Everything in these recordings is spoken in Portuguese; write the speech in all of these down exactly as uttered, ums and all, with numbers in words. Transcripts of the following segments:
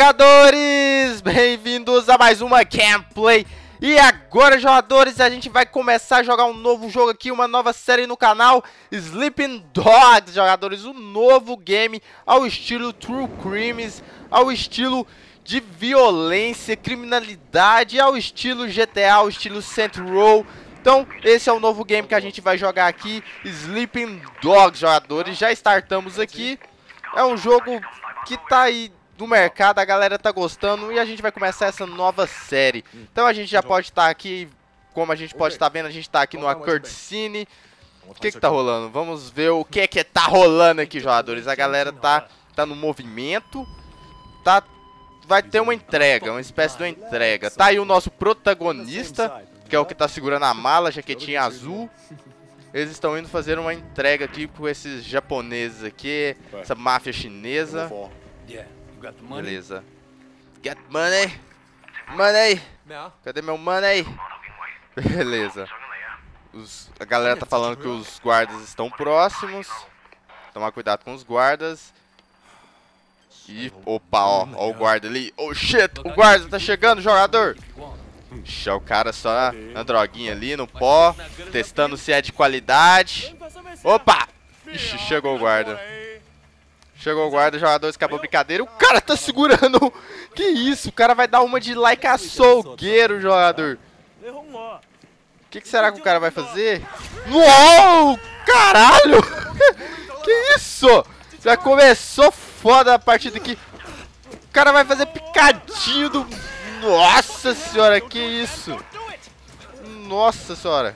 Jogadores, bem-vindos a mais uma gameplay. E agora, jogadores, a gente vai começar a jogar um novo jogo aqui, uma nova série no canal, Sleeping Dogs, jogadores, um novo game ao estilo True Crimes, ao estilo de violência, criminalidade, ao estilo G T A, ao estilo Saints Row. Então, esse é o novo game que a gente vai jogar aqui, Sleeping Dogs, jogadores. Já startamos aqui. É um jogo que tá aí no mercado, a galera tá gostando e a gente vai começar essa nova série. Então a gente já pode estar aqui, como a gente pode estar vendo, a gente tá aqui no cutscene. O que que tá rolando? Vamos ver o que que tá rolando aqui, jogadores. A galera tá, tá no movimento, tá, vai ter uma entrega, uma espécie de uma entrega. Tá aí o nosso protagonista, que é o que tá segurando a mala, jaquetinha azul. Eles estão indo fazer uma entrega aqui com esses japoneses aqui, essa máfia chinesa. Beleza. Get money. Money. Cadê meu money? Beleza. Os, a galera tá falando que os guardas estão próximos. Tomar cuidado com os guardas. E, opa, ó, ó o guarda ali. Oh shit, o guarda tá chegando, jogador. Ixi, o cara só na droguinha ali, no pó, testando se é de qualidade. Opa! Ixi, chegou o guarda. Chegou o guarda, jogadores, acabou a brincadeira. O cara tá segurando. Que isso? O cara vai dar uma de like açougueiro, jogador. O que, que será que o cara vai fazer? Uou! Caralho! Que isso? Já começou foda a partida aqui. O cara vai fazer picadinho do... Nossa senhora, que isso? Nossa senhora.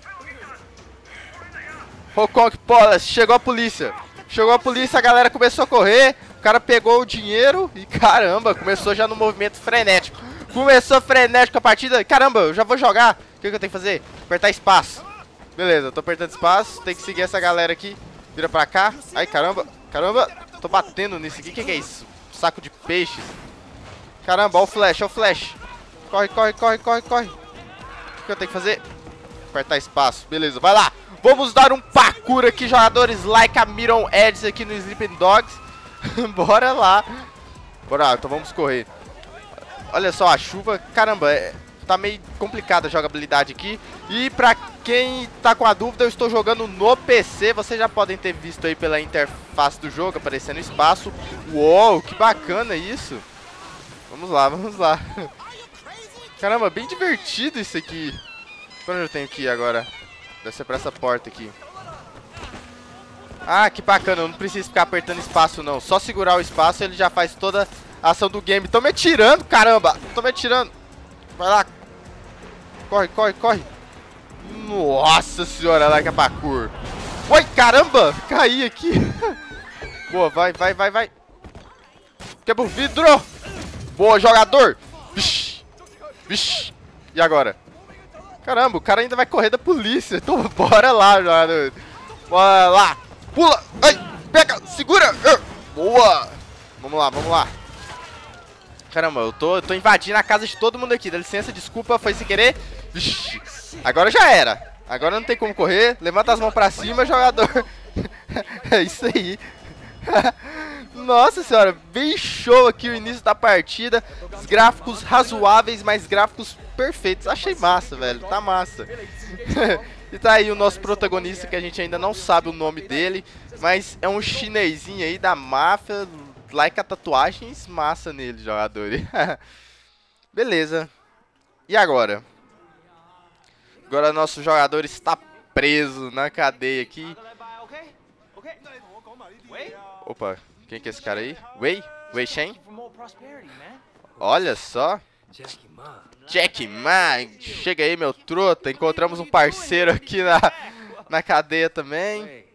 Hong Kong Police, chegou a polícia. Chegou a polícia, a galera começou a correr. O cara pegou o dinheiro e caramba, começou já no movimento frenético. Começou frenético a partida. Caramba, eu já vou jogar. O que, que eu tenho que fazer? Apertar espaço. Beleza, eu tô apertando espaço. Tem que seguir essa galera aqui. Vira pra cá. Ai, caramba, caramba. Tô batendo nisso aqui. O que, que é isso? Saco de peixes. Caramba, ó o flash, ó o flash. Corre, corre, corre, corre, corre. O que eu tenho que fazer? Apertar espaço. Beleza, vai lá. Vamos dar um parkour aqui, jogadores, like a Miron Edge aqui no Sleeping Dogs. Bora lá. Bora lá, então vamos correr. Olha só a chuva. Caramba, é, tá meio complicada a jogabilidade aqui. E pra quem tá com a dúvida, eu estou jogando no P C. Vocês já podem ter visto aí pela interface do jogo, aparecendo espaço. Uou, que bacana isso. Vamos lá, vamos lá. Caramba, bem divertido isso aqui. Pra onde eu tenho que ir agora? Deve ser pra essa porta aqui. Ah, que bacana, eu não preciso ficar apertando espaço não. Só segurar o espaço ele já faz toda a ação do game. Tô me atirando, caramba. Tô me atirando. Vai lá. Corre, corre, corre. Nossa senhora, lá que é parkour. Oi, caramba. Caí aqui. Boa, vai, vai, vai, vai. Quebra o vidro. Boa, jogador. Vixe. Vixe. E agora? Caramba, o cara ainda vai correr da polícia. Então bora lá, jogador. Bora lá. Pula. Ai, pega, segura. Boa. Vamos lá, vamos lá. Caramba, eu tô, eu tô invadindo a casa de todo mundo aqui. Dá licença, desculpa, foi sem querer. Vixe. Agora já era. Agora não tem como correr. Levanta as mãos pra cima, jogador. É isso aí. Nossa senhora, bem show aqui o início da partida. Os gráficos razoáveis, mas gráficos perfeitos. Achei massa, velho, tá massa. E tá aí o nosso protagonista, que a gente ainda não sabe o nome dele, mas é um chinesinho aí da máfia. Like a tatuagens, massa nele, jogador. Beleza. E agora? Agora nosso jogador está preso na cadeia aqui. Opa, quem que é esse cara aí? Wei? Wei Shen? Olha só. Jack Ma, chega aí, meu trota. Encontramos um parceiro aqui na, na cadeia também.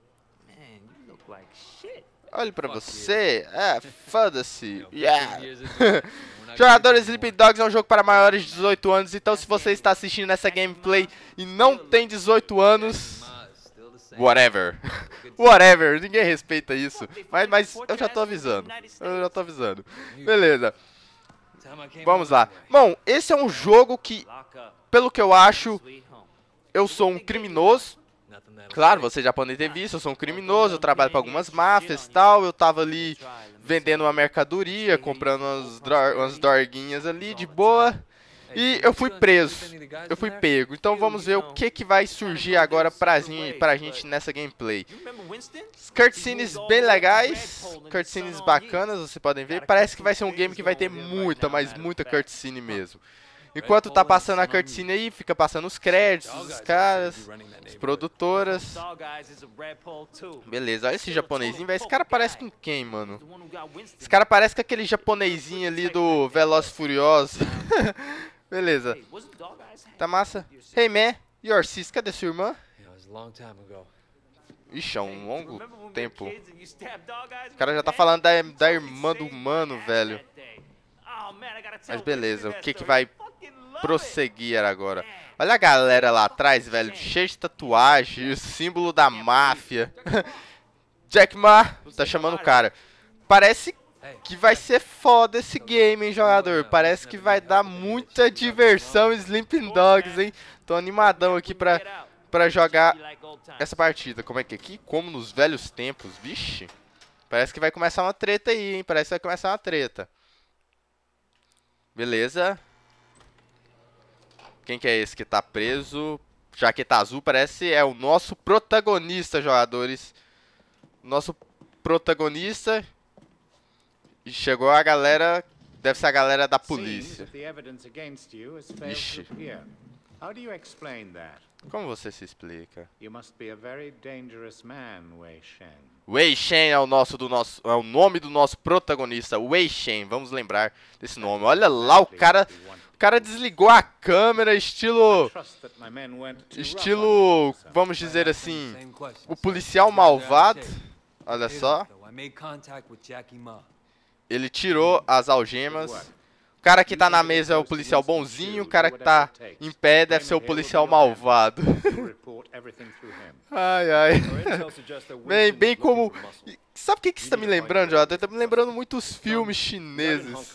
Olha pra você. É, foda-se. Yeah. Jogadores, Sleeping Dogs é um jogo para maiores de dezoito anos. Então se você está assistindo essa gameplay e não tem dezoito anos... Whatever. Whatever, ninguém respeita isso. Mas, mas eu já tô avisando. Eu já tô avisando. Beleza. Vamos lá. Bom, esse é um jogo que, pelo que eu acho, eu sou um criminoso. Claro, você já pode ter visto, eu sou um criminoso, eu trabalho para algumas máfias e tal. Eu tava ali vendendo uma mercadoria, comprando umas, umas dorguinhas ali de boa. E eu fui preso, eu fui pego. Então vamos ver o que que vai surgir agora pra, pra gente nessa gameplay. Cutscenes bem legais, cutscenes bacanas, vocês podem ver. Parece que vai ser um game que vai ter muita, mas muita cutscene mesmo. Enquanto tá passando a cutscene aí, fica passando os créditos, os caras, as produtoras. Beleza, olha esse japonesinho, velho. Esse cara parece com quem, mano? Esse cara parece com aquele japonesinho ali do Velozes e Furiosos. Beleza. Tá massa. Hey, man, your sis, cadê sua irmã? Ixi, é um longo tempo. O cara já tá falando da, da irmã do mano, velho. Mas beleza, o que que vai prosseguir agora? Olha a galera lá atrás, velho, cheio de tatuagem, o símbolo da máfia. Jack Ma, tá chamando o cara. Parece que vai ser foda esse game, hein, jogador. Parece que vai dar muita diversão Sleeping Dogs, hein. Tô animadão aqui pra, pra jogar essa partida. Como é que é aqui? Como nos velhos tempos, vixe. Parece que vai começar uma treta aí, hein. Parece que vai começar uma treta. Beleza. Quem que é esse que tá preso? Jaqueta azul, parece é o nosso protagonista, jogadores. Nosso protagonista. E chegou a galera, deve ser a galera da polícia. Ixi. Como você se explica? Wei Shen é o nosso do nosso é o nome do nosso protagonista, Wei Shen. Vamos lembrar desse nome. Olha lá, o cara, o cara desligou a câmera, estilo estilo, vamos dizer assim, o policial malvado. Olha só. Ele tirou as algemas. O cara que tá na mesa é o policial bonzinho. O cara que tá em pé deve ser o policial malvado. Ai, ai. Bem, bem como... Sabe o que que isso tá me lembrando, Jota? Tá me lembrando muitos filmes chineses.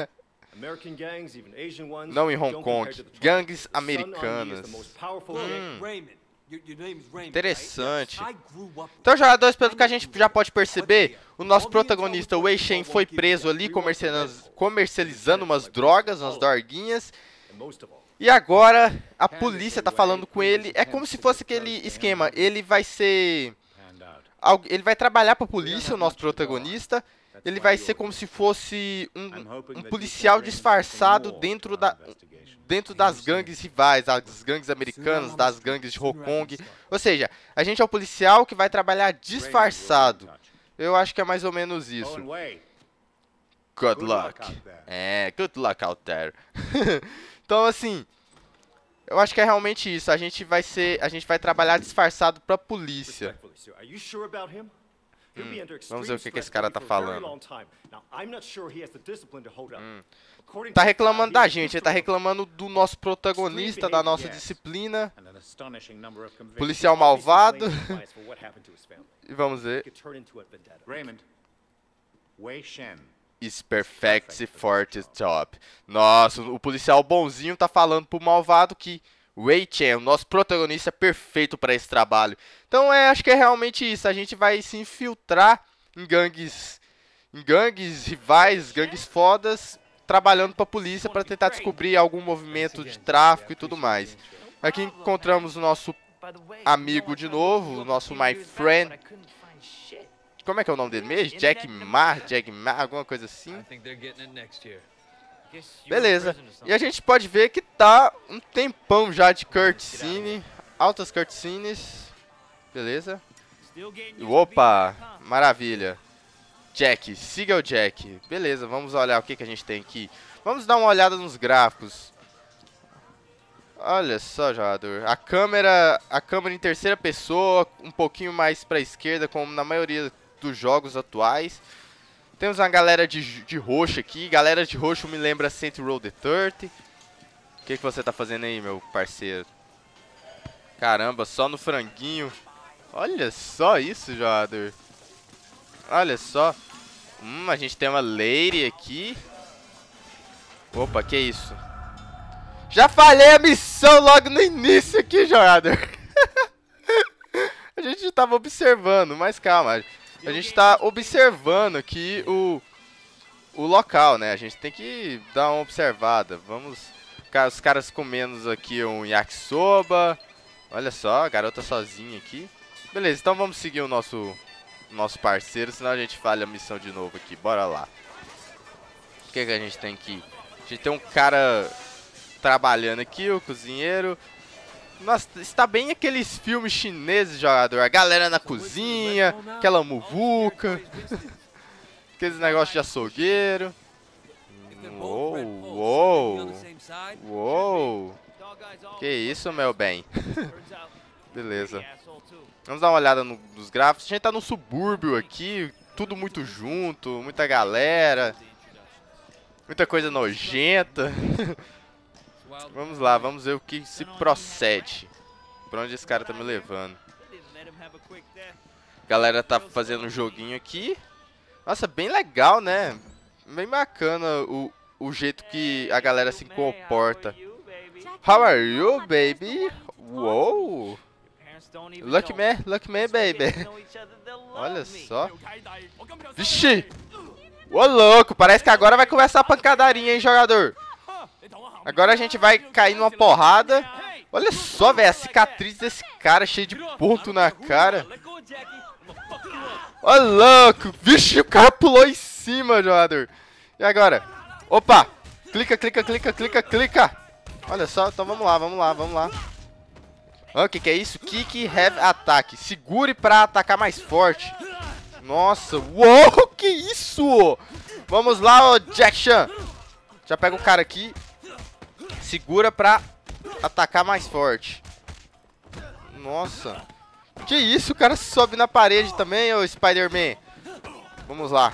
Não em Hong Kong. Gangues americanas. Hum. Interessante. Então, jogadores, pelo que a gente já pode perceber, o nosso protagonista, o Wei Shen, foi preso ali comercializando umas drogas, umas dorguinhas. E agora a polícia tá falando com ele. É como se fosse aquele esquema. Ele vai ser... Ele vai trabalhar pra polícia, o nosso protagonista. Ele vai ser como se fosse um, um policial disfarçado dentro da... dentro das gangues rivais, das gangues americanas, das gangues de Hong Kong. Ou seja, a gente é o policial que vai trabalhar disfarçado. Eu acho que é mais ou menos isso. Good luck. É, good luck out there. Então, assim, eu acho que é realmente isso. A gente vai ser, a gente vai trabalhar disfarçado pra polícia. Hum, vamos ver o que, que esse cara tá falando. Hum. Tá reclamando da gente, ele tá reclamando do nosso protagonista, da nossa disciplina. Policial malvado. E vamos ver. Is perfect for the job. Nossa, o policial bonzinho tá falando pro malvado que Wei Shen, o nosso protagonista, é perfeito para esse trabalho. Então, é, acho que é realmente isso. A gente vai se infiltrar em gangues, em gangues rivais, gangues fodas, trabalhando para a polícia para tentar descobrir algum movimento de tráfico e tudo mais. Aqui encontramos o nosso amigo de novo, o nosso my friend. Como é que é o nome dele mesmo? Jack Ma, Jack Ma, alguma coisa assim. Beleza, e a gente pode ver que tá um tempão já de cutscene, altas cutscenes, beleza. Opa, maravilha. Jack, siga o Jack. Beleza, vamos olhar o que, que a gente tem aqui. Vamos dar uma olhada nos gráficos. Olha só, jogador, a câmera, a câmera em terceira pessoa, um pouquinho mais pra esquerda, como na maioria dos jogos atuais. Temos uma galera de, de roxo aqui. Galera de roxo me lembra Saints Row the thirty. O que, que você tá fazendo aí, meu parceiro? Caramba, só no franguinho. Olha só isso, jogador. Olha só. Hum, a gente tem uma lady aqui. Opa, que isso? Já falhei a missão logo no início aqui, jogador. gente tava observando, mas calma. A gente tá observando aqui o, o local, né? A gente tem que dar uma observada. Vamos... Os caras comendo aqui um yakisoba. Olha só, a garota sozinha aqui. Beleza, então vamos seguir o nosso, nosso parceiro, senão a gente falha a missão de novo aqui. Bora lá. O que, que a gente tem aqui? A gente tem um cara trabalhando aqui, o cozinheiro. Nossa, está bem aqueles filmes chineses, jogador. A galera na cozinha, aquela muvuca. Aqueles negócios de açougueiro. Uou, uou. Uou. Que isso, meu bem. Beleza. Vamos dar uma olhada no, nos gráficos. A gente tá no subúrbio aqui. Tudo muito junto, muita galera. Muita coisa nojenta. Vamos lá, vamos ver o que se procede. Pra onde esse cara tá me levando. A galera tá fazendo um joguinho aqui. Nossa, bem legal, né? Bem bacana o, o jeito que a galera se comporta. How are you, baby? Uou! Lucky man, lucky man, baby. Olha só. Vixe! Ô, louco, parece que agora vai começar a pancadarinha, hein, jogador? Agora a gente vai cair numa porrada. Olha só, velho, a cicatriz desse cara cheio de ponto na cara. Ô, louco! Vixe, o cara pulou em cima, jogador. E agora? Opa! Clica, clica, clica, clica, clica. Olha só, então vamos lá, vamos lá, vamos lá. O que que é isso? Kick, have, ataque. Segure pra atacar mais forte. Nossa, uou, que isso? Vamos lá, ô Jack Chan. Já pega o cara aqui. Segura pra atacar mais forte. Nossa. Que isso? O cara sobe na parede também, ô Spider-Man. Vamos lá.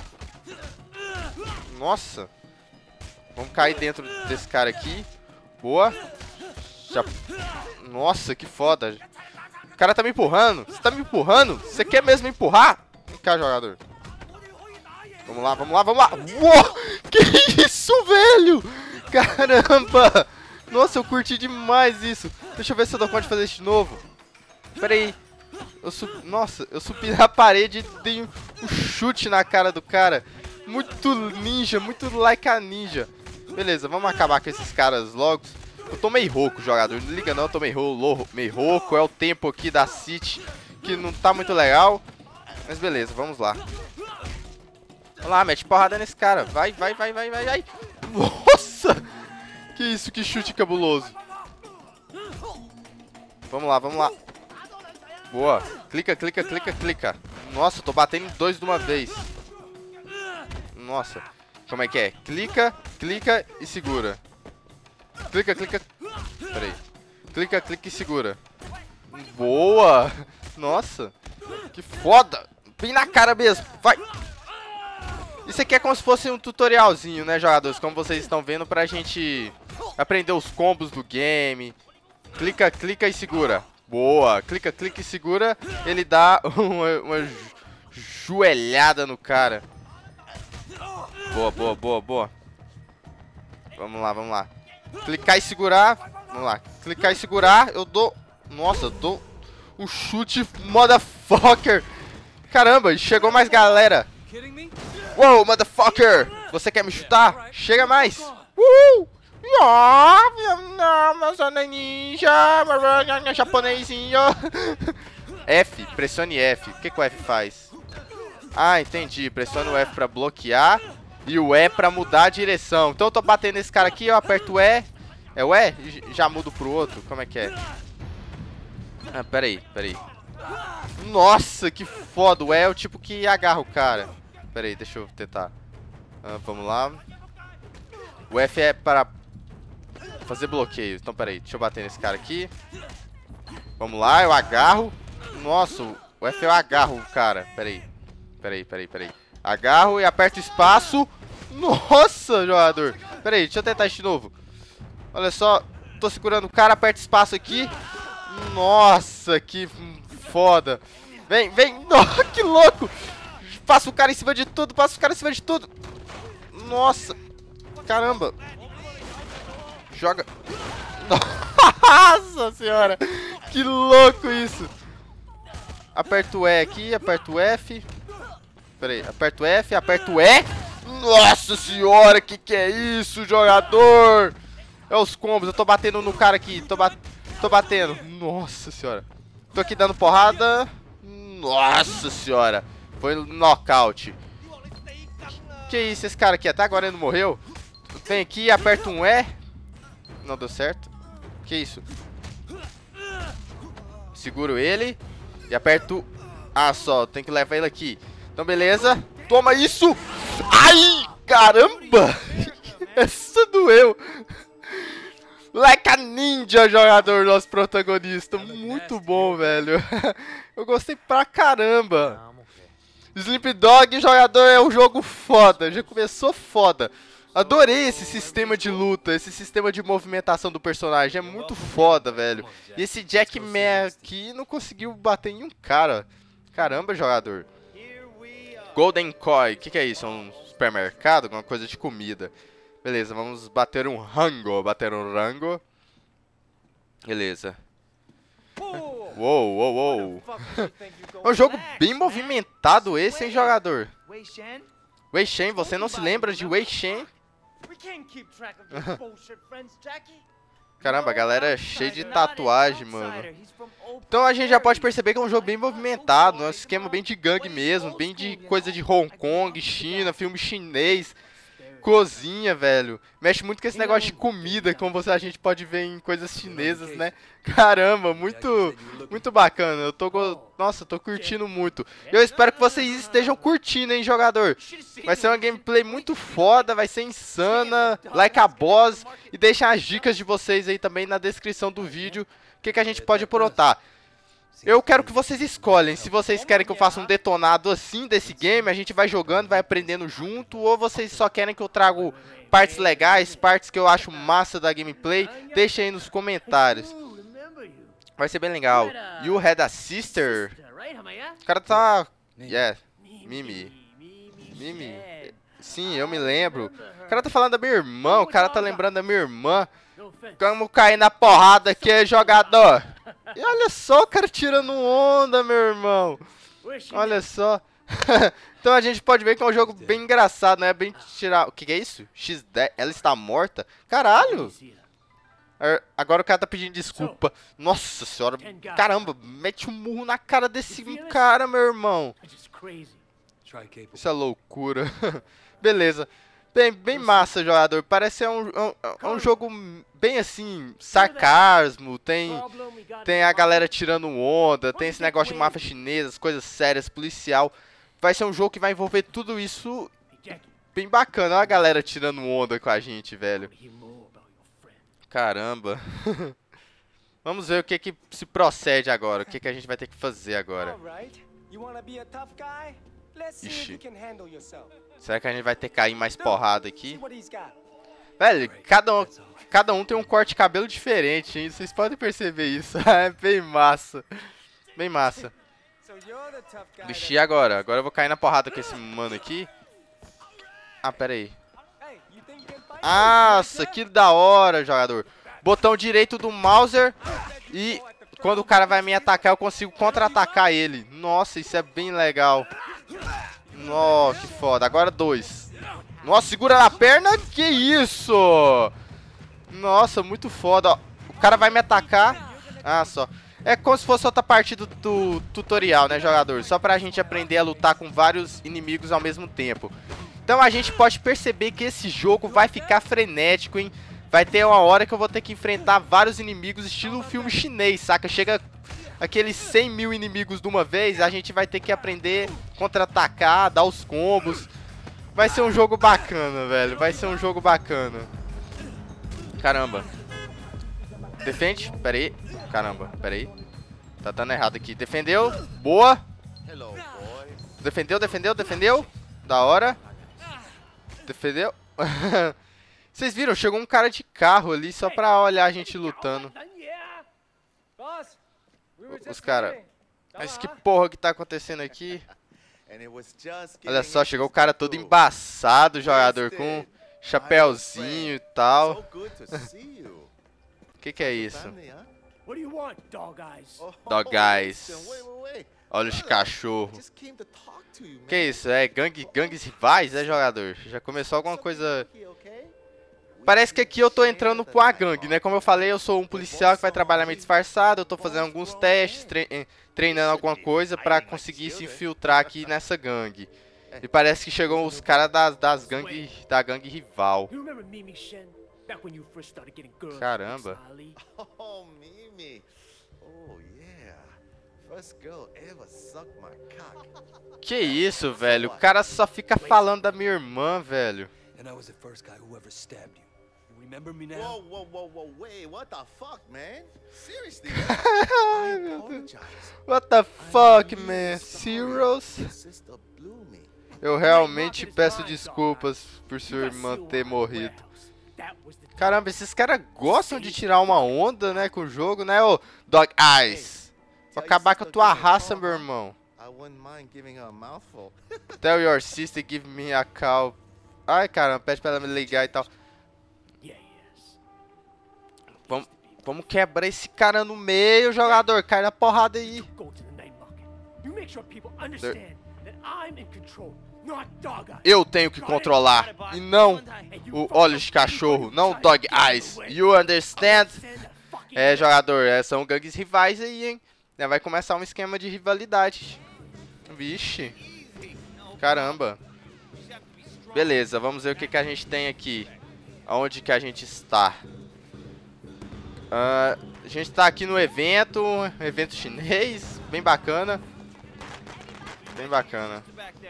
Nossa. Vamos cair dentro desse cara aqui. Boa. Já... Nossa, que foda. O cara tá me empurrando. Você tá me empurrando? Você quer mesmo me empurrar? Vem cá, jogador. Vamos lá, vamos lá, vamos lá. Uou! Que isso, velho? Caramba! Nossa, eu curti demais isso. Deixa eu ver se eu dou conta de fazer isso de novo. Pera aí. Eu sub... Nossa, eu subi na parede e dei um chute na cara do cara. Muito ninja, muito like a ninja. Beleza, vamos acabar com esses caras logo. Eu tô meio rouco, jogador. Não liga não, eu tô meio rouco, meio rouco. É o tempo aqui da City que não tá muito legal. Mas beleza, vamos lá. Vamos lá, mete porrada nesse cara. Vai, vai, vai, vai, vai, vai. Nossa! Que isso, que chute cabuloso. Vamos lá, vamos lá. Boa. Clica, clica, clica, clica. Nossa, eu tô batendo em dois de uma vez. Nossa. Como é que é? Clica, clica e segura. Clica, clica. Pera aí. Clica, clica e segura. Boa. Nossa. Que foda. Bem na cara mesmo. Vai. Isso aqui é como se fosse um tutorialzinho, né, jogadores? Como vocês estão vendo, pra gente aprender os combos do game. Clica, clica e segura. Boa. Clica, clica e segura. Ele dá uma, uma joelhada no cara. Boa, boa, boa, boa. Vamos lá, vamos lá. Clicar e segurar. Vamos lá. Clicar e segurar. Eu dou... Nossa, eu dou um chute motherfucker. Caramba, chegou mais galera. Uou, motherfucker. Você quer me chutar? Chega mais. Uh! Não, sou ninja. Japonesinho. F, pressione F. O que, que o F faz? Ah, entendi. Pressione o F pra bloquear. E o E pra mudar a direção. Então eu tô batendo nesse cara aqui, eu aperto o E. É o E? E já mudo pro outro? Como é que é? Ah, peraí, peraí. Nossa, que foda. O E é o tipo que agarra o cara. Peraí, deixa eu tentar. Ah, vamos lá. O F é para fazer bloqueio. Então peraí, deixa eu bater nesse cara aqui. Vamos lá, eu agarro. Nossa, o F eu agarro o cara. Peraí, peraí, peraí, peraí. Agarro e aperto espaço. Nossa, jogador. Peraí, deixa eu tentar isso de novo. Olha só, tô segurando o cara, aperto espaço aqui. Nossa, que foda. Vem, vem. Nossa, que louco. Passa o cara em cima de tudo, passa o cara em cima de tudo. Nossa. Caramba. Joga. Nossa senhora. Que louco isso. Aperto o E aqui, aperto o F. Pera aí, aperto o F, aperto o E. Nossa senhora, que que é isso, jogador? É os combos, eu tô batendo no cara aqui, tô, bat... tô batendo. Nossa senhora. Tô aqui dando porrada. Nossa senhora. Foi nocaute. Que isso, esse cara aqui até agora ele não morreu? Vem aqui, aperta um E. Não deu certo. Que isso? Seguro ele. E aperto... Ah, só, tem que levar ele aqui. Então, beleza. Toma isso! Ai, caramba! Essa doeu. Like a ninja, jogador, nosso protagonista. Muito bom, velho. Eu gostei pra caramba. Sleep Dog, jogador, é um jogo foda. Já começou foda. Adorei esse sistema de luta, esse sistema de movimentação do personagem. É muito foda, velho. E esse Jackman aqui não conseguiu bater em um cara. Caramba, jogador. Golden Koi, o que, que é isso? É um supermercado? Alguma coisa de comida. Beleza, vamos bater um rango. Bater um rango. Beleza. Uou, uou, uou. É um jogo bem movimentado esse, hein, jogador? Wei Shen, você não se lembra de Wei Shen? Caramba, a galera é cheia de tatuagem, mano. Então a gente já pode perceber que é um jogo bem movimentado, é um esquema bem de gangue mesmo, bem de coisa de Hong Kong, China, filme chinês, cozinha, velho. Mexe muito com esse negócio de comida, como você, a gente pode ver em coisas chinesas, né? Caramba, muito, muito bacana. Eu tô, nossa, eu tô curtindo muito. Eu espero que vocês estejam curtindo, hein, jogador. Vai ser uma gameplay muito foda, vai ser insana, like a boss. E deixa as dicas de vocês aí também na descrição do vídeo, o que, que a gente pode aprontar. Eu quero que vocês escolhem, se vocês querem que eu faça um detonado assim desse game, a gente vai jogando, vai aprendendo junto, ou vocês só querem que eu trago partes legais, partes que eu acho massa da gameplay, deixa aí nos comentários. Vai ser bem legal. You had a sister? O cara tá... Yeah, Mimi. Mimi. Sim, eu me lembro. O cara tá falando da minha irmã, o cara tá lembrando da minha irmã. Vamos cair na porrada aqui, jogador. E olha só o cara tirando onda, meu irmão. Olha só. Então a gente pode ver que é um jogo bem engraçado, né? Bem tirar... O que, que é isso? X dez. Ela está morta? Caralho. Agora o cara tá pedindo desculpa. Nossa senhora. Caramba, mete um murro na cara desse cara, meu irmão. Isso é loucura. Beleza. Bem, bem massa, jogador. Parece ser um, um, um jogo bem assim, sarcasmo. Tem, tem a galera tirando onda. Tem esse negócio de máfia chinesa, coisas sérias, policial. Vai ser um jogo que vai envolver tudo isso bem bacana. Olha a galera tirando onda com a gente, velho. Caramba. Vamos ver o que que se procede agora. O que que a gente vai ter que fazer agora. Ixi. Será que a gente vai ter que cair mais porrada aqui? Velho, cada um, cada um tem um corte de cabelo diferente, hein? Vocês podem perceber isso. É bem massa. Bem massa. Vixe, agora? Agora eu vou cair na porrada com esse mano aqui. Ah, pera aí. Nossa, que da hora, jogador. Botão direito do Mauser. E quando o cara vai me atacar, eu consigo contra-atacar ele. Nossa, isso é bem legal. Nossa, que foda. Agora dois. Nossa, segura na perna. Que isso? Nossa, muito foda. O cara vai me atacar. Ah, só. É como se fosse outra parte do, do tutorial, né, jogador? Só pra gente aprender a lutar com vários inimigos ao mesmo tempo. Então a gente pode perceber que esse jogo vai ficar frenético, hein? Vai ter uma hora que eu vou ter que enfrentar vários inimigos estilo filme chinês, saca? Chega aqueles cem mil inimigos de uma vez, a gente vai ter que aprender a contra-atacar, dar os combos. Vai ser um jogo bacana, velho. Vai ser um jogo bacana. Caramba. Defende? Pera aí. Caramba, pera aí. Tá dando errado aqui. Defendeu. Boa. Defendeu, defendeu, defendeu. Da hora. Defendeu. Vocês viram? Chegou um cara de carro ali só pra olhar a gente lutando. Os caras. Mas que porra que tá acontecendo aqui? Olha só, chegou o cara todo embaçado, jogador, com chapéuzinho e tal. Que que é isso? What do you want, dog eyes? Dog eyes. Olha os cachorros. Que isso? É gangue, gangues rivais, é, jogador? Já começou alguma coisa... Parece que aqui eu tô entrando pra uma gangue, né? Como eu falei, eu sou um policial que vai trabalhar meio disfarçado. Eu tô fazendo alguns testes, tre treinando alguma coisa pra conseguir se infiltrar aqui nessa gangue. E parece que chegou os caras das, das gangue, da gangue rival. Caramba. Que isso, velho? O cara só fica falando da minha irmã, velho. Remember me now? Whoa, whoa, whoa, whoa, wait, what the fuck, man? Seriously? I apologize. What the fuck, man? Serious? Eu realmente peço desculpas por sua irmã ter morrido. Caramba, esses caras gostam de tirar uma onda, né, com o jogo, né, ô Dog Eyes? Vou acabar com a tua raça, meu irmão. Tell your sister give me a call. Ai, caramba, pede pra ela me ligar e tal. Vamos, vamos quebrar esse cara no meio, jogador. Cai na porrada aí. Eu tenho que controlar. E não o olhos de cachorro. Não o Dog Eyes. You understand? É, jogador. É, são gangues rivais aí, hein? Vai começar um esquema de rivalidade. Vixe. Caramba. Beleza, vamos ver o que, que a gente tem aqui. Aonde que a gente está. Uh, a gente tá aqui no evento, evento chinês, bem bacana. Bem bacana.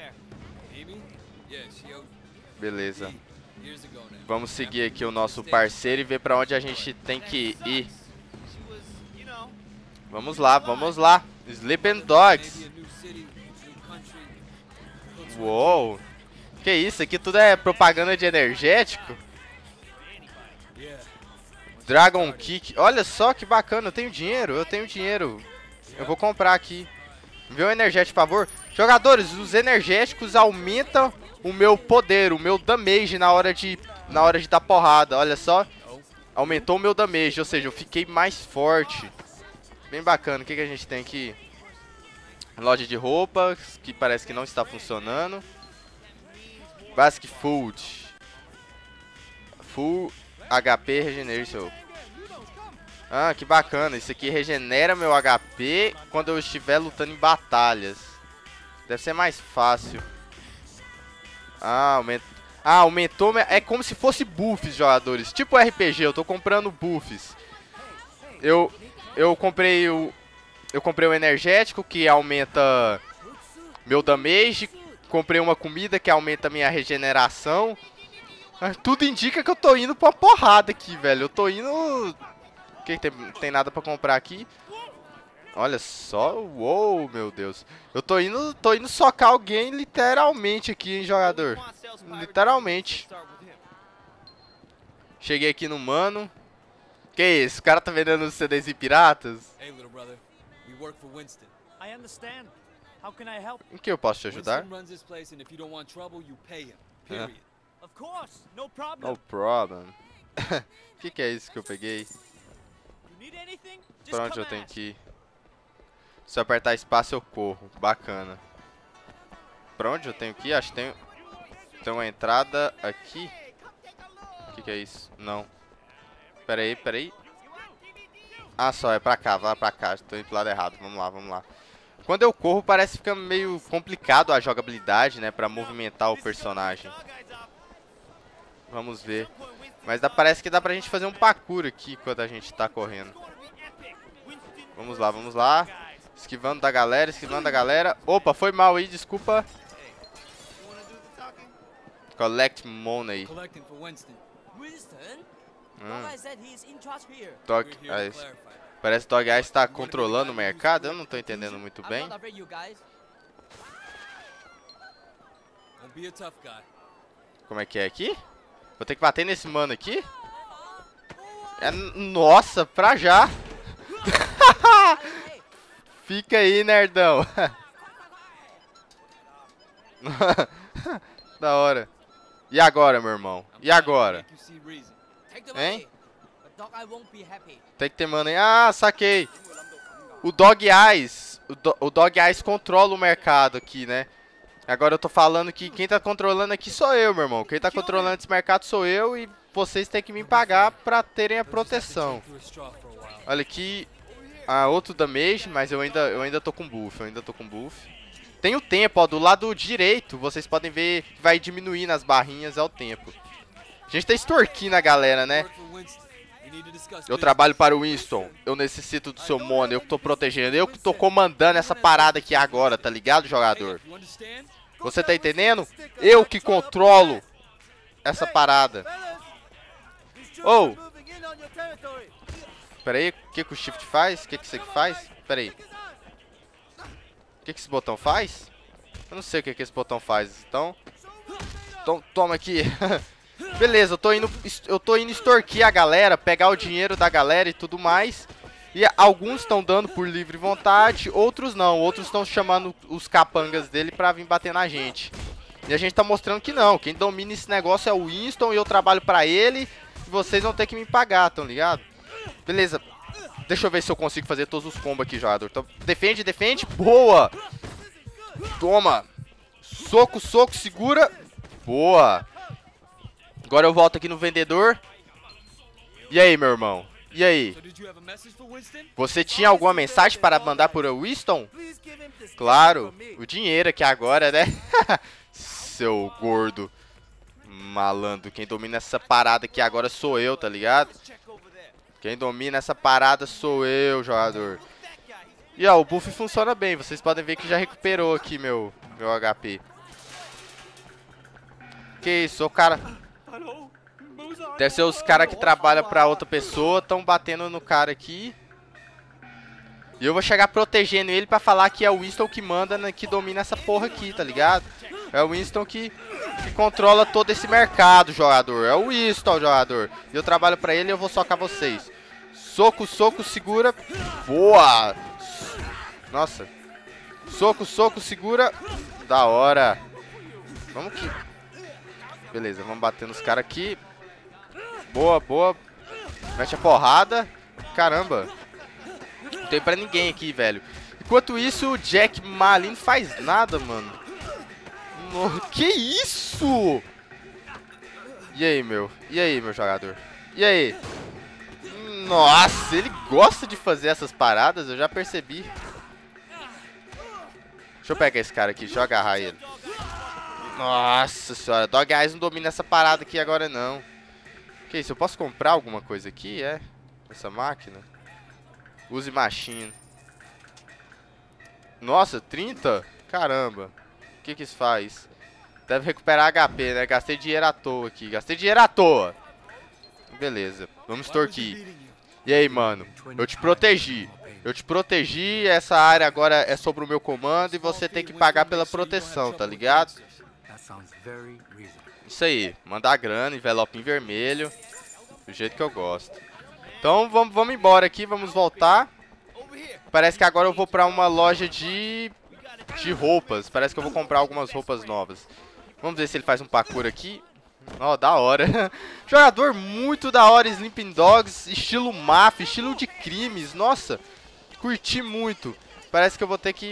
Beleza. Vamos seguir aqui o nosso parceiro e ver pra onde a gente tem que ir. Vamos lá, vamos lá. Sleeping Dogs. Uou. Que isso, aqui tudo é propaganda de energético. Dragon Kick. Olha só que bacana, eu tenho dinheiro, eu tenho dinheiro. Eu vou comprar aqui. Vê o energético, por favor. Jogadores, os energéticos aumentam o meu poder, o meu damage na hora de, na hora de dar porrada. Olha só. Aumentou o meu damage, ou seja, eu fiquei mais forte. Bem bacana. O que, que a gente tem aqui? Loja de roupas, que parece que não está funcionando. Basic Food. Full H P Regeneration. Ah, que bacana. Isso aqui regenera meu H P quando eu estiver lutando em batalhas. Deve ser mais fácil. Ah, aumenta... ah, aumentou. É como se fosse buffs, jogadores. Tipo R P G, eu tô comprando buffs. Eu, eu comprei o... Eu comprei o energético, que aumenta meu damage. Comprei uma comida que aumenta minha regeneração. Tudo indica que eu tô indo pra porrada aqui, velho. Eu tô indo... Que tem, tem nada pra comprar aqui. Olha só. Uou, meu Deus. Eu tô indo, tô indo socar alguém literalmente aqui, hein, jogador. Literalmente. Cheguei aqui no mano. Que isso? O cara tá vendendo C Ds e piratas? Em que eu posso te ajudar? É. No problem. O que, que é isso que eu peguei? Pra onde eu tenho que ir? Se eu apertar espaço eu corro. Bacana. Pra onde eu tenho que ir? Acho que tem, tem uma entrada aqui. O que, que é isso? Não. Pera aí, pera aí. Ah, só, é pra cá, vai pra cá. Tô indo pro lado errado. Vamos lá, vamos lá. Quando eu corro parece que fica meio complicado a jogabilidade, né? Pra movimentar o personagem. Vamos ver. Mas dá, parece que dá pra gente fazer um parkour aqui quando a gente tá correndo. Vamos lá, vamos lá. Esquivando da galera, esquivando da galera. Opa, foi mal aí, desculpa. Collect money. Hum. Dog Eyes. Parece que Dog Eyes está controlando o mercado. Eu não tô entendendo muito bem. Como é que é aqui? Vou ter que bater nesse mano aqui? É, nossa, pra já. Fica aí, nerdão. Da hora. E agora, meu irmão? E agora? Hein? Tem que ter money. Ah, saquei. O Dog Eyes. O, do, o Dog Eyes controla o mercado aqui, né? Agora eu tô falando que quem tá controlando aqui sou eu, meu irmão. Quem tá controlando esse mercado sou eu e vocês têm que me pagar pra terem a proteção. Olha aqui. Ah, outro damage, mas eu ainda, eu ainda tô com buff. Eu ainda tô com buff. Tem o tempo, ó. Do lado direito, vocês podem ver que vai diminuir nas barrinhas é o tempo. A gente tá extorquindo a galera, né? Eu trabalho para o Winston. Eu necessito do seu money. Eu que tô protegendo. Eu que tô comandando essa parada aqui agora, tá ligado, jogador? Você tá entendendo? Eu que controlo essa parada. Oh! Pera aí, o que, que o shift faz? O que, que isso aqui faz? Pera aí. O que, que esse botão faz? Eu não sei o que, que esse botão faz. Então, então toma aqui. Beleza, eu tô indo, eu tô indo extorquir a galera, pegar o dinheiro da galera e tudo mais. E alguns estão dando por livre vontade, outros não. Outros estão chamando os capangas dele pra vir bater na gente. E a gente tá mostrando que não. Quem domina esse negócio é o Winston e eu trabalho pra ele. E vocês vão ter que me pagar, tão ligado? Beleza. Deixa eu ver se eu consigo fazer todos os combos aqui, jogador. Então, defende, defende. Boa! Toma! Soco, soco, segura. Boa! Agora eu volto aqui no vendedor. E aí, meu irmão? E aí? Você tinha alguma mensagem para mandar para o Winston? Claro, o dinheiro aqui agora, né? Seu gordo malandro. Quem domina essa parada aqui agora sou eu, tá ligado? Quem domina essa parada sou eu, jogador. E ó, o buff funciona bem. Vocês podem ver que já recuperou aqui meu, meu H P. Que isso, o cara... Deve ser os caras que trabalham pra outra pessoa, estão batendo no cara aqui. E eu vou chegar protegendo ele pra falar que é o Winston que manda, né, que domina essa porra aqui, tá ligado? É o Winston que, que controla todo esse mercado, jogador. É o Winston, jogador. E eu trabalho pra ele e eu vou socar vocês. Soco, soco, segura. Boa! Nossa. Soco, soco, segura. Da hora. Vamos que... Beleza, vamos bater nos caras aqui. Boa, boa. Mete a porrada. Caramba. Não tem pra ninguém aqui, velho. Enquanto isso, o Jack Malin não faz nada, mano. No... Que isso? E aí, meu? E aí, meu jogador? E aí? Nossa, ele gosta de fazer essas paradas, eu já percebi. Deixa eu pegar esse cara aqui, deixa eu agarrar ele. Nossa senhora, Dog Eyes não domina essa parada aqui agora, não. Que isso, eu posso comprar alguma coisa aqui, é? Essa máquina? Use machine. Nossa, trinta? Caramba. O que que isso faz? Deve recuperar H P, né? Gastei dinheiro à toa aqui. Gastei dinheiro à toa. Beleza, vamos extorquir. E aí, mano? Eu te protegi. Eu te protegi, essa área agora é sobre o meu comando e você tem que pagar pela proteção, tá ligado? Isso aí, mandar grana, envelopinho vermelho, do jeito que eu gosto. Então vamos, vamos embora aqui, vamos voltar. Parece que agora eu vou pra uma loja de, de roupas. Parece que eu vou comprar algumas roupas novas. Vamos ver se ele faz um parkour aqui. Ó, oh, da hora. Jogador muito da hora, Sleeping Dogs, estilo máfia, estilo de crimes. Nossa, curti muito. Parece que eu vou ter que...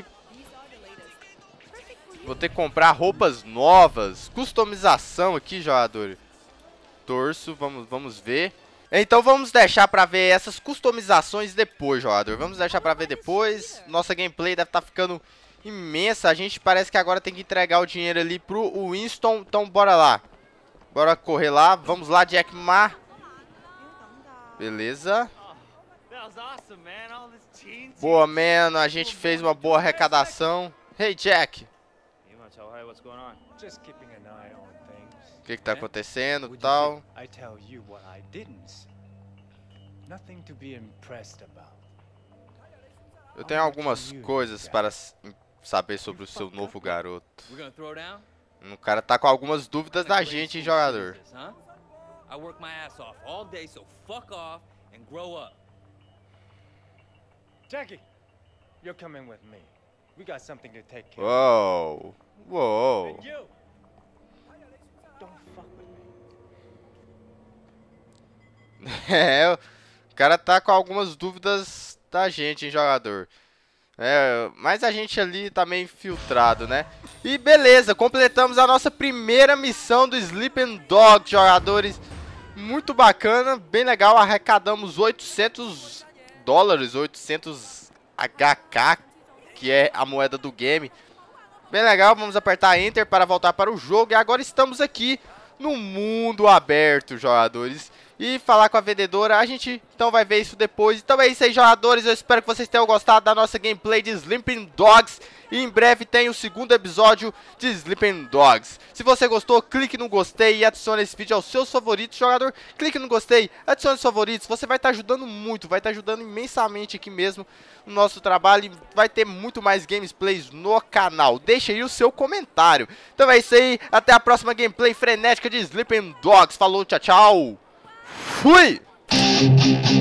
Vou ter que comprar roupas novas. Customização aqui, jogador. Torso, vamos, vamos ver. Então vamos deixar pra ver essas customizações depois, jogador. Vamos deixar pra ver depois. Nossa gameplay deve estar ficando imensa. A gente parece que agora tem que entregar o dinheiro ali pro Winston. Então bora lá. Bora correr lá. Vamos lá, Jack Ma. Beleza. Boa, man. A gente fez uma boa arrecadação. Hey, Jack. O que que tá acontecendo e tal? Eu tenho algumas coisas para saber sobre o seu novo garoto. O cara tá com algumas dúvidas da gente, hein, jogador. Jackie, you're coming with me. We got something to take care of. Whoa. Whoa. And you. Don't fuck with É, o cara tá com algumas dúvidas da gente, hein, jogador. É, mas a gente ali tá meio infiltrado, né? E beleza, completamos a nossa primeira missão do Sleeping Dogs, jogadores. Muito bacana, bem legal. Arrecadamos oitocentos dólares, oitocentos H K, que é a moeda do game. Bem legal, vamos apertar Enter para voltar para o jogo. E agora estamos aqui no mundo aberto, jogadores. E falar com a vendedora, a gente então vai ver isso depois. Então é isso aí, jogadores, eu espero que vocês tenham gostado da nossa gameplay de Sleeping Dogs. E em breve tem o segundo episódio de Sleeping Dogs. Se você gostou, clique no gostei e adicione esse vídeo aos seus favoritos, jogador. Clique no gostei, adicione os favoritos, você vai estar ajudando muito, vai estar ajudando imensamente aqui mesmo no nosso trabalho. E vai ter muito mais gameplays no canal. Deixa aí o seu comentário. Então é isso aí, até a próxima gameplay frenética de Sleeping Dogs. Falou, tchau, tchau. Fui!